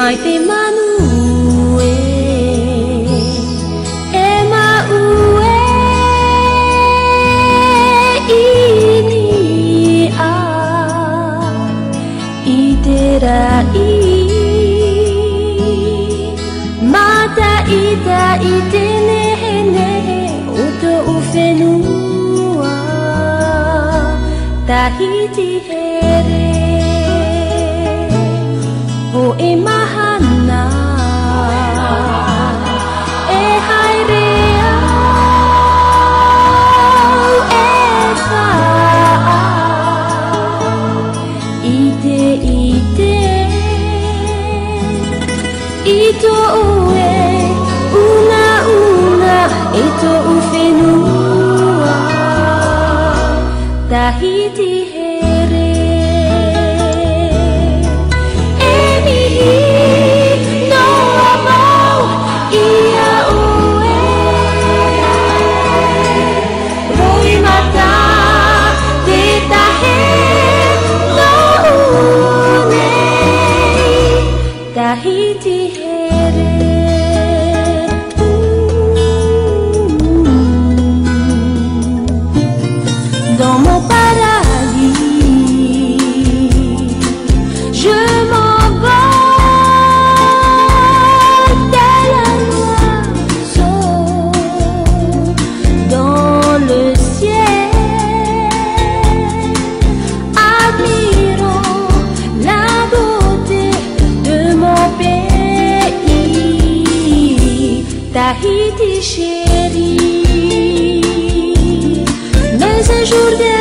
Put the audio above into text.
Tahiti here o e mahana e hairea e wha ite ito ue una e to uwhenua Tahiti here e mihi no amau ia ue roi mata te tahe no une Tahiti here Domo paradis, je m'envole tel un oiseau dans le ciel, admirant la beauté de mon pays, Tahiti chérie. Mais un jour